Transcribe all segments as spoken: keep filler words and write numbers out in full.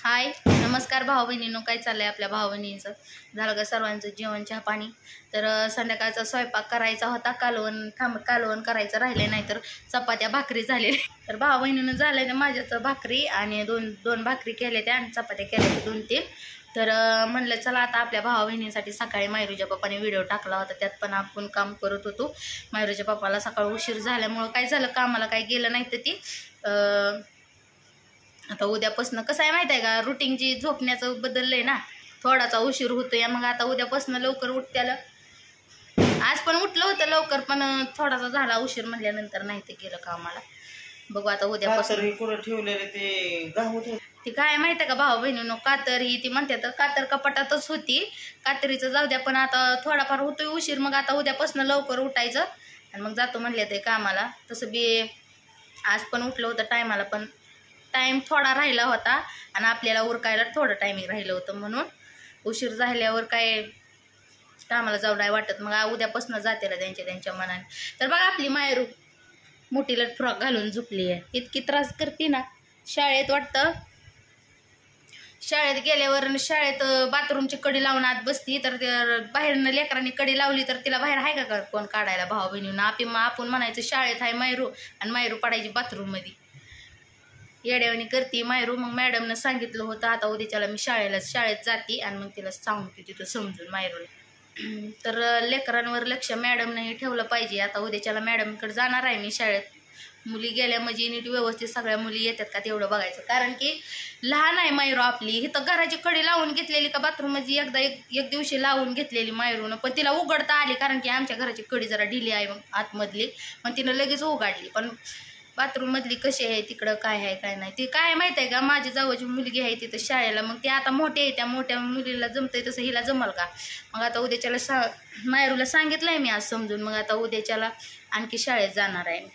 हाय नमस्कार भाऊ बहिणींनो, काय चाललंय आपल्या भाऊ बहिणींचं? झालं का सर्वांचं जेवण चहा पाणी? तर संध्याकाळचा स्वयंपाक करायचा होता, कालवण थांब कालवण करायचं राहिले, नाही तर चपात्या भाकरी झालेल्या. तर भाऊ बहिणीनं झालंय ना माझ्या तर भाकरी आणि दोन दोन भाकरी केल्या त्या आणि चपात्या केल्या दोन तीन. तर म्हणलं चला आता आपल्या भावा बहिणींसाठी सकाळी मायरूच्या पप्पाने व्हिडिओ टाकला होता, त्यात पण आपण काम करत होतो. मायरूच्या पप्पाला सकाळ उशीर झाल्यामुळं काय झालं, कामाला काय गेलं नाही तर ती आता उद्यापासून कसं आहे माहिती आहे का, रुटीनची झोपण्याचं बदललंय ना, थोडासा उशीर होतोय. मग आता उद्यापासून लवकर उठत्याला. आज पण उठलं होतं लवकर, पण थोडासा झाला उशीर म्हणल्यानंतर नाही ते गेलं कामाला. बघू आता उद्यापासून ठेवलेले ते गावत ती काय माहिती आहे का भाऊ बहिणीनो, कातर ही ती म्हणते तर कातर कपाटातच होती, कातरीचं जाऊ द्या, पण आता थोडाफार होतोय उशीर. मग आता उद्यापासून लवकर उठायचं आणि मग जातो म्हणले ते कामाला. तसं बी आज पण उठलं होतं टायमाला, पण टाईम थोडा राहिला होता आणि आपल्याला उरकायला थोडं टायमिंग राहिलं होतं, म्हणून उशीर झाल्यावर काय कामाला जाऊ नाही वाटत. मग उद्यापासून जाते त्यांच्या त्यांच्या मनाने. तर बघा आपली मायरू मोठीला फ्रॉक घालून झोपली आहे, इतकी त्रास करते ना. शाळेत वाटतं शाळेत गेल्यावर शाळेत बाथरूमची कडी लावून आत बसती, तर बाहेरनं लेकरांनी कडी लावली तर तिला बाहेर आहे का कोण काढायला भाऊ बहिणींना. आपण आपण म्हणायचं शाळेत आहे मायरू आणि मायरू पडायची बाथरूममध्ये, येड्यावानी करते मायरू. मग मॅडमनं सांगितलं होतं आता उद्याच्याला मी शाळेला शाळेत जाते आणि मग तिला सांगते तिथं समजून मायरूला. तर लेकरांवर लक्ष मॅडमनंही ठेवलं पाहिजे. आता उद्याच्याला मॅडमकडे जाणार आहे मी शाळेत. मुली गेल्या म्हणजे नीट व्यवस्थित सगळ्या मुली येतात का तेवढं बघायचं, कारण की लहान आहे मायरू आपली. ही तर घराची कडी लावून घेतलेली का बाथरूममध्ये एकदा एक एक दिवशी लावून घेतलेली मायरूनं, पण तिला उघडता आली, कारण की आमच्या घराची कडी जरा ढिली आहे मग आतमधली, पण तिनं लगेच उघडली. पण बाथरूम मधली कशी आहे तिकडं काय आहे काय नाही ते काय माहित आहे का. माझी जावची मुलगी आहे तिथं शाळेला, मग ते आता मोठे आहे, त्या मोठ्या मुलीला जमतंय तसं हिला जमल का. मग आता उद्याच्याला सा मायरूला सांगितलंय मी आज समजून. मग आता उद्याच्याला आणखी शाळेत जाणार आहे.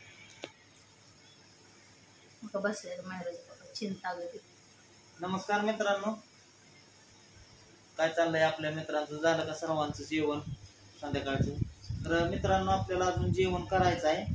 मग बसले मायरूची चिंता वगैरे. नमस्कार मित्रांनो, काय चाललंय आपल्या मित्रांचं? झालं का सर्वांचं जेवण संध्याकाळचं? तर मित्रांनो आपल्याला अजून जेवण करायचं आहे.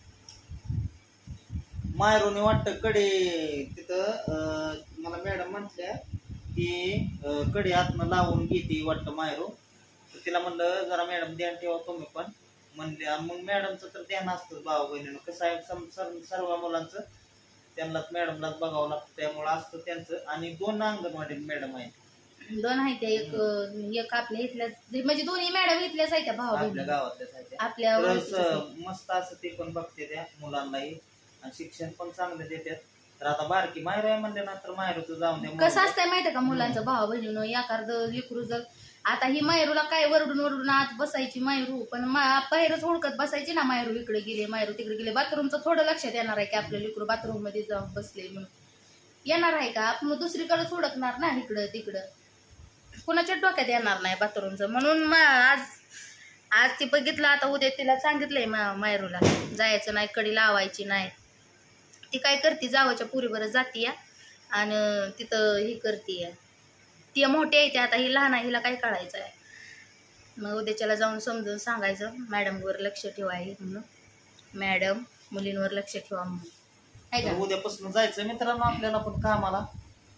मायरूने वाटतं कडे तिथं मला मॅडम म्हटल्या की कडे आतनं लावून घेते वाटतं मायरू. तर तिला म्हणलं जरा मॅडम ध्यान ठेवा तुम्ही पण म्हणले. मग मॅडमचं तर ध्यान असतं भाऊ बहिणीनं, कसं आहे सर्व मुलांचं त्यांनाच मॅडमलाच बघावं लागतं, त्यामुळं असतं त्यांचं. आणि दोन अंगणवाडी मॅडम आहेत, दोन आहेत त्या, एक एक आपल्या इथल्या म्हणजे दोन्ही मॅडम इथल्याच आहेत त्या भाऊ आपल्या गावातल्याच आहेत आपल्या. मस्त असं ते पण बघते त्या मुलांनाही आणि शिक्षण पण चांगलं देतात. तर आता बारकी मायरू आहे म्हणले ना, तर मायरूचं जाऊन दे. कसं असतंय माहितीये का मुलांचं भाऊ बहिणीनं, एखादं लेकरू जर आता ही मायरूला काय वरडून वरडून आत बसायची मायरू, पण बाहेरच हुडकत बसायची ना मायरू. इकडे गेले मायरू तिकडे गेले. बाथरूमचं थोडं लक्षात येणार आहे की आपलं लेकरू बाथरूम मध्ये जाऊन बसले म्हणून येणार आहे का. आपण दुसरीकडेच हुडकणार ना, इकडं तिकडं कुणाच्या डोक्यात येणार नाही बाथरूमचं. म्हणून आज आज ती बघितलं, आता उद्या तिला सांगितलंय मायरूला जायचं नाही, कडी लावायची नाही. ती काय करते जावाच्या पुरीवर जातीया आणि तिथं ही करते. ती मोठी आहे ती, आता ही लहान आहे, हिला काय कळायचं आहे. मग उद्याच्याला जाऊन समजून सांगायचं मॅडमवर लक्ष ठेवाय म्हणून, मॅडम मुलींवर लक्ष ठेवा म्हणून. उद्यापासून जायचं मित्रांनो आपल्याला पण कामाला.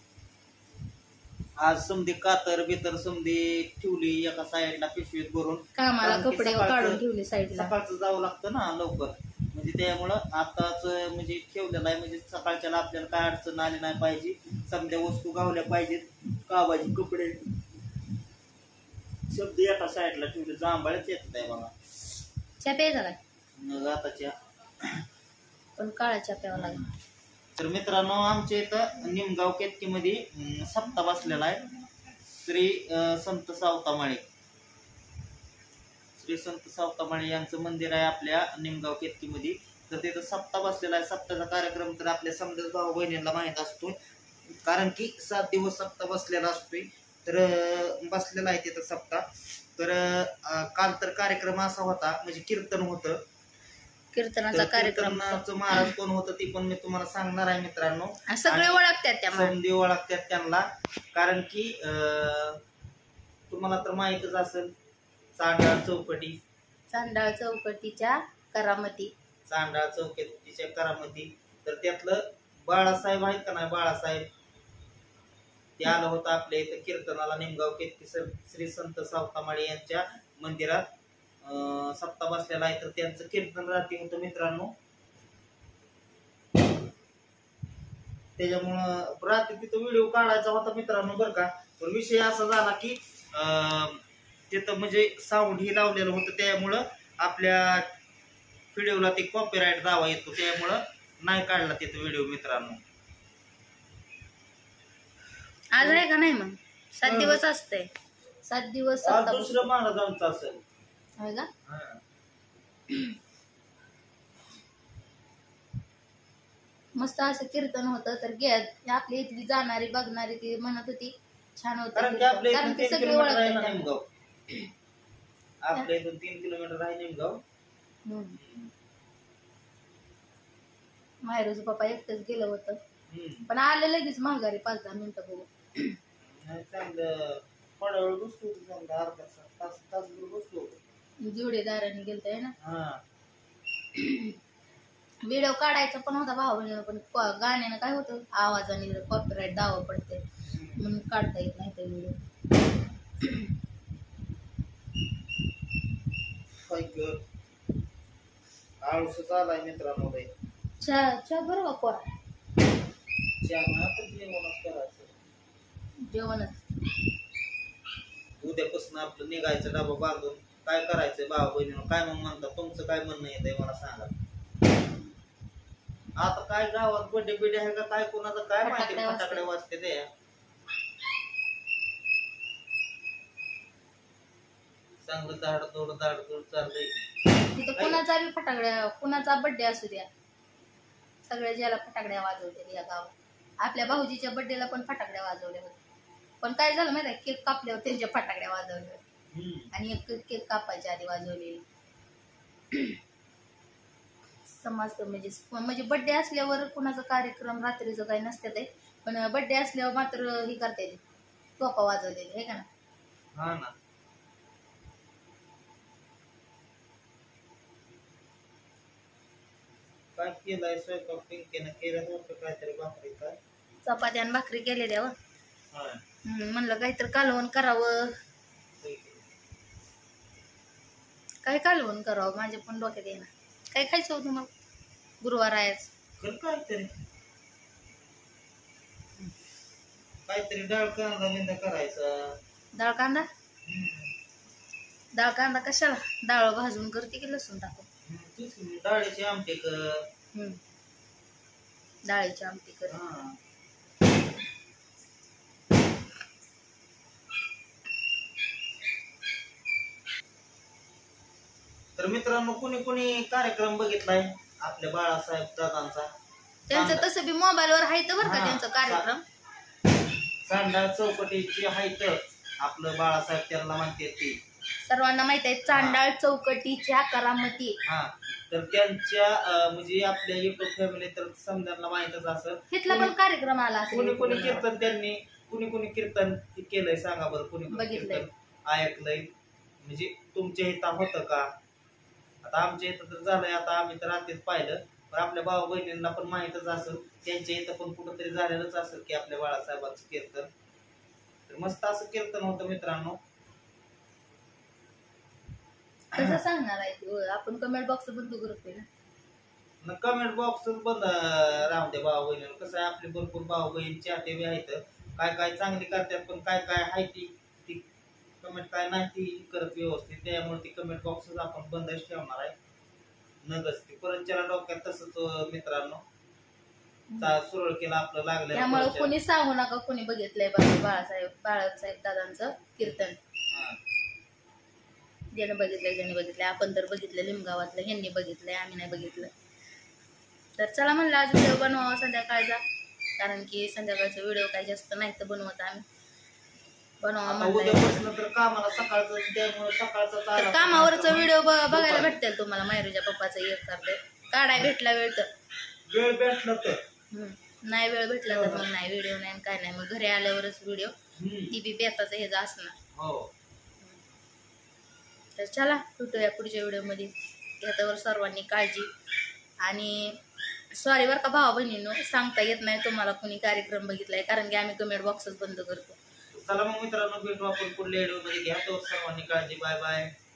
आज समधी कातर बितर समधी ठेवली एका साईडला पिशवीत भरून, कामाला कपडे काढून ठेवले साईडला. सकाळचं जावं लागतं ना लवकर, म्हणजे त्यामुळं आताच म्हणजे ठेवलेलं आहे, म्हणजे सकाळच्याला आपल्याला काय अडचण आली नाही पाहिजे. समध्या वस्तू गावल्या पाहिजेत, कावाचे कपडे शब्द एका साईडला ठेवले. जांभळच येत आहे बघा. चहा प्यायचा काय? मग आता चहा पण काळा चहा प्यावा लागेल. तर मित्रांनो आमच्या इथं निमगाव केतकीमध्ये सप्ताह बसलेला आहे. श्री संत सावतामाळे श्री संत सावतामाळे यांचं मंदिर आहे आपल्या निमगाव केतकीमध्ये. तर तिथं सप्ताह बसलेला आहे. सप्ताहाचा कार्यक्रम तर आपल्या समजा भाऊ बहिणींना माहीत असतोय, कारण की सात दिवस सप्ताह बसलेला असतोय. तर बसलेला आहे तिथं सप्ताह. तर काल तर कार्यक्रम असा होता, म्हणजे कीर्तन होतं. कीर्तनाचा कार्यक्रम महाराज कोण होतं ती पण मी तुम्हाला सांगणार आहे मित्रांनो. सगळे ओळखतात त्या, समधी ओळखतात त्यांना, कारण की तुम्हाला तर माहीतच असेल चांडाळ चौकटी चांडाळ चौकटीच्या करामती चांडाळ चौकटीच्या करामती. तर त्यातलं बाळासाहेब आहेत का नाही, बाळासाहेब ते आलं होतं आपल्या इथं कीर्तनाला निमगाव केतकी श्री संत सावतामाळी यांच्या मंदिरात अं, सप्ताह बसलेला आहे. तर त्यांचं कीर्तन रात्री होतं मित्रांनो. त्याच्यामुळं रात्री तिथं व्हिडिओ काढायचा होता मित्रांनो बरं का. पण विषय असा झाला की अं, तिथं म्हणजे साऊंड ही लावलेलं होतं, त्यामुळं आपल्या व्हिडिओला ते कॉपीराईट दावा येतो, त्यामुळं नाही काढला तिथं व्हिडिओ मित्रांनो. आज आहे का नाही मग? सात दिवस असते, सात दिवस आज सप्ताह दुसरं महाराजांचं असेल आहे का? हा. मस्त असं कीर्तन होतं. तर गे आपली इथली जाणारी बघणारी ती म्हणत होती छान होतं कारण की कीर्तन. आपल्या कारण इथून की तीन सगळी किलोमीटर आहे ओळखतात ना त्यांना. निमगाव. आपल्या इथून तीन किलोमीटर आहे निमगाव. हम्म. माहेरूचं पप्पा एकटंच गेलं होतं, हम्म. पण आलं लगेच माघारी पाच दहा मिनिटं बघू. नाही, चांगलं थोडा वेळ बसतो होतो, चांगलं अर्धा तास तास तासभर बसतो होतो. जोडीदाराने गेलतंय ना. हा. व्हिडिओ काढायचा पण होता भाऊ बहिणीला, पण क- गाण्यानं काय होतं आवाजाने कॉपीराईट दावा पडते म्हणून काढता येत नाही ते व्हिडिओ. आळूस आलाय मित्रांनो लय. चहा चहा बरोबर कोरा चहा आता जेवणच करायचं. जेवणच. उद्यापासून आपलं निघायचं डबा बांधून काय करायचंय भाऊ बहिणीनं, काय मग म्हणतात, तुमचं काय म्हणणं येतंय मला सांगा. आता काय गावात बड्डे बिड्डे आहे का काय, कोणाचं काय माहिती, फटाकडे वाजते. फटाकडे वाजते ते. चांगलं दाड दोड दाड दोड चाललंय. तिथं कुणाचा बी फटाकड्या, कुणाचा बर्थडे असू द्या, सगळे ज्याला फटाकड्या वाजवते या गावात. आपल्या भाऊजीच्या बर्थडेला पण फटाकड्या वाजवल्या होत्या, पण काय झालं माहिती आहे, केक कापल्यावर त्यांच्या फटाकड्या वाजवल्या होत्या आणि एक केक कापायच्या आधी वाजवलेली. समजतं म्हणजे म्हणजे बर्थडे असल्यावर कुणाचा कार्यक्रम रात्रीचं काही नसतं ते, पण बर्थडे असल्यावर मात्र हे करता येते, टोपा वाजवलेली आहे का ना. हा ना. काय केलंय स्वयंपाक पिंकीनं केलं होतं काहीतरी भाकरी काय. चपात्या आणि भाकरी केलेल्या व हा. म्हणलं काहीतरी कालवण करावं. काय कालवण करावं माझ्या पण डोक्यात येणार. काय खायचं होतं मग गुरुवार आहेच. कर काहीतरी काहीतरी डाळ कांदा बिंदा करायचा. डाळ कांदा. डाळ कांदा कशाला, डाळ भाजून करते की लसूण टाकून. डाळीची आमटी कर. हम्म. डाळीची आमटी कर. हा. तर मित्रांनो, कुणी कुणी कार्यक्रम बघितलाय आपल्या बाळासाहेब दादांचा. त्यांचं तसं बी मोबाईल वर आहे तर बरं का हा. त्यांचा कार्यक्रम. चांडाळ चौकटीची आहे तर आपलं बाळासाहेब त्यांना म्हणते ती सर्वांना माहित आहे, चांडाळ चौकटीच्या करामती. हा. तर त्यांच्या अं, म्हणजे आपल्या युट्यूब फॅमिली तर समजायला माहितच असं. तिथला पण कार्यक्रम आला कुणी कुणी असेल. कीर्तन त्यांनी कुणी कुणी कीर्तन केलंय सांगा बरं. कुणी कुणी बघितलंय. कीर्तन ऐकलंय म्हणजे तुमच्या इथं होतं का. आता आमच्या इथं तर झालंय, आता आम्ही तर रात्रीच पाहिलं, पण आपल्या भाऊ बहिणींना पण माहितच असेल, त्यांच्या इथं पण कुठंतरी झालेलंच असेल की आपल्या बाळासाहेबांचं कीर्तन. तर मस्त असं कीर्तन होतं मित्रांनो. कसं सांगणार आहे ते? आपण कमेंट बॉक्स बंद करतोय ना. कमेंट बॉक्सच बंद राहू दे भाऊ बहिणी. कसं आहे, आपले भरपूर भाऊ बहीण चाहते बी आहेत, काय काय चांगली करतात, पण काय काय आहे ती ती कमेंट काय नाही ती करत व्यवस्थित, त्यामुळे ती कमेंट बॉक्सच आपण बंदच ठेवणार आहे. नगच ती परंचला डोक्यात तसंच मित्रांनो सुरळ केलं आपलं लागलं. त्यामुळे कोणी सांगू नका कोणी बघितलंय बघा बाळासाहेब बाळासाहेब दादांचं कीर्तन. ज्यानं बघितलंय ज्याने बघितलंय, आपण तर बघितलं लिमगावातलं, ह्यांनी बघितलंय, आम्ही नाही बघितलं. तर चला म्हणलं आज व्हिडिओ बनवावा संध्याकाळचा, कारण की संध्याकाळचा व्हिडिओ काही जास्त नाही तर बनवत आम्ही. बनवा म्हणलं तर कामाला सकाळचं, त्यामुळे सकाळचं तर कामावरचा व्हिडिओ बघायला भेटतील तुम्हाला. मायरूच्या पप्पाचा एक करते काढाय भेटला वेळ तर वेळ भेटला तर, नाही वेळ भेटला तर मग नाही व्हिडिओ नाही काय नाही. मग घरी आल्यावरच व्हिडिओ टी बी बेताचं हे असणार. हो. तर चला भेटूया पुढच्या व्हिडिओमध्ये. त्याच्यावर सर्वांनी काळजी आणि सॉरी बरं का भावा बहिणींनो, सांगता येत नाही तुम्हाला कुणी कार्यक्रम बघितलाय, कारण की आम्ही कमेंट बॉक्सच बंद करतो. चला मग मित्रांनो, भेटू आपण पुढल्या व्हिडिओ मध्ये. घ्या तो सर्वांनी काळजी. Bye bye.